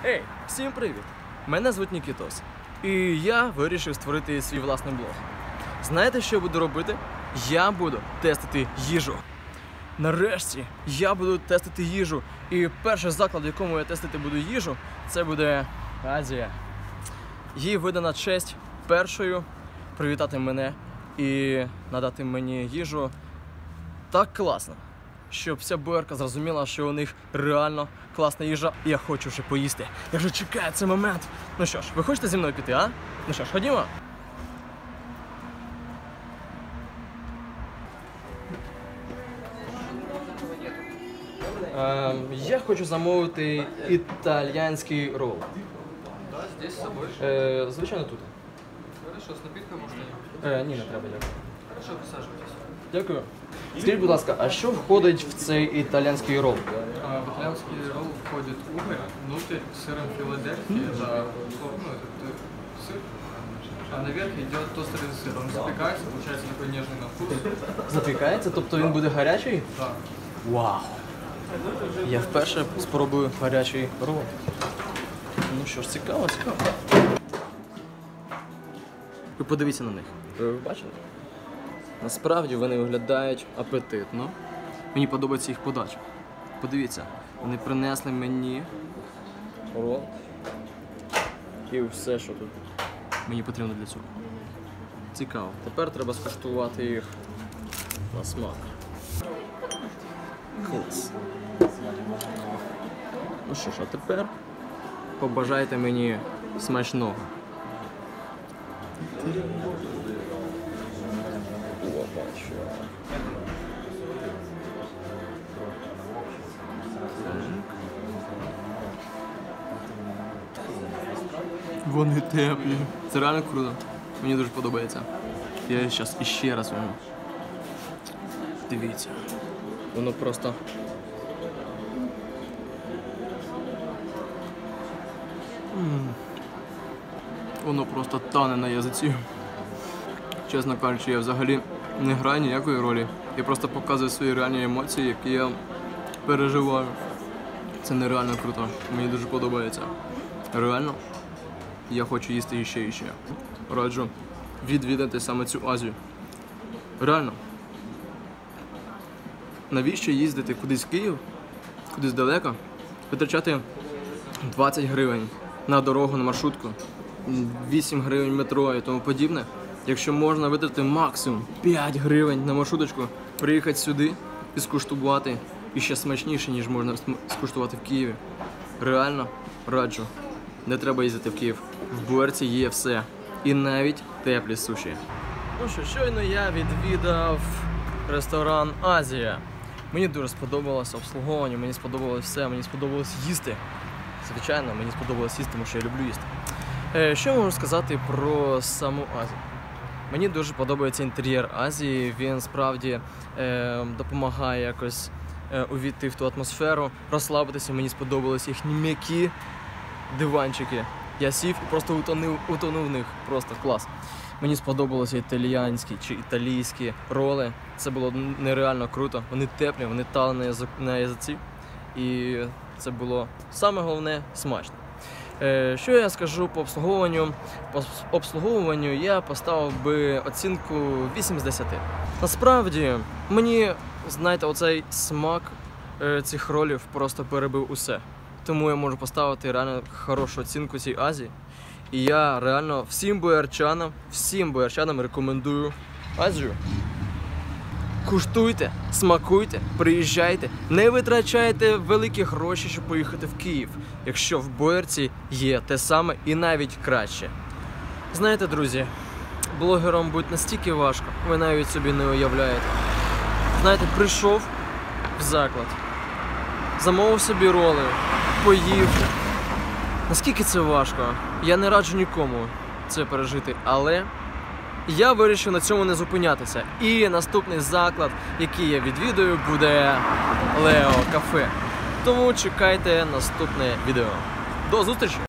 Ей, всім привіт! Мене звуть Нікітос. І я вирішив створити свій власний блог. Знаєте, що я буду робити? Я буду тестити їжу. Нарешті я буду тестити їжу. І перший заклад, в якому я тестити буду їжу, це буде Азія. Їй видана честь першою привітати мене і надати мені їжу так класно, щоб вся БРК зрозуміла, що у них реально класна їжа, і я хочу вже поїсти. Я вже чекаю цей момент. Ну що ж, ви хочете зі мною піти, а? Ну що ж, ходімо? Я хочу замовити італійський рол. Да, здесь с собой. Звичайно, тут. Хорошо, с напитком можно? Ні, не треба, дякую. Хорошо, присаживайтесь. Дякую. Скажіть, будь ласка, а що входить в цей італійський рол? В итальянский ролл входит уголь, внутрь сыром Филадельфии, это, сыр, а наверх идет тостерный сыр. Он запекается, получается такой нежный на вкус. Запікається? Тобто він буде гарячий? Да. Вау! Я вперше спробую гарячий рол. Ну що ж, цікаво, цікаво. Ви подивіться на них. Ви бачили? Насправді вони виглядають апетитно. Мені подобається їх подача. Подивіться, вони принесли мені рол і все, що тут мені потрібно для цього. Цікаво. Тепер треба скуштувати їх на смак. Клас. Ну що ж, а тепер побажайте мені смачного. Вони теплі. Це реально круто. Мені дуже подобається. Я зараз іще раз воно. Дивіться. Воно просто... Воно просто тане на язиці. Чесно кажучи, я взагалі не граю ніякої ролі. Я просто показую свої реальні емоції, які я переживаю. Це нереально круто. Мені дуже подобається. Реально, я хочу їсти іще і ще. Раджу відвідати саме цю Азію. Реально. Навіщо їздити кудись в Київ, кудись далеко, витрачати 20 гривень на дорогу, на маршрутку, 8 гривень метро і тому подібне, якщо можна витратити максимум 5 гривень на маршруточку, приїхати сюди і скуштувати і ще смачніше, ніж можна скуштувати в Києві. Реально раджу. Не треба їздити в Київ. В Буерці є все. І навіть теплі суші. Ну що, щойно я відвідав ресторан Азія. Мені дуже сподобалося обслуговування, мені сподобалось все, мені сподобалось їсти. Звичайно, мені сподобалось їсти, тому що я люблю їсти. Що я можу сказати про саму Азію? Мені дуже подобається інтер'єр Азії, він справді допомагає якось увійти в ту атмосферу, розслабитися. Мені сподобалися їхні м'які диванчики. Я сів і просто утонув в них, просто клас. Мені сподобалися італійські чи італійські роли, це було нереально круто. Вони теплі, вони тали на язиці і це було саме головне смачно. Що я скажу по обслуговуванню? По обслуговуванню я поставив би оцінку 8 з 10. Насправді, мені, знаєте, оцей смак цих ролів просто перебив усе. Тому я можу поставити реально хорошу оцінку цій Азії. І я реально всім боярчанам рекомендую Азію. Куштуйте, смакуйте, приїжджайте, не витрачайте великі гроші, щоб поїхати в Київ, якщо в Боярці є те саме і навіть краще. Знаєте, друзі, блогерам бути настільки важко, ви навіть собі не уявляєте. Знаєте, прийшов в заклад, замовив собі роли, поїв. Наскільки це важко? Я не раджу нікому це пережити, але я вирішив на цьому не зупинятися. І наступний заклад, який я відвідую, буде Лео Кафе. Тому чекайте наступне відео. До зустрічі!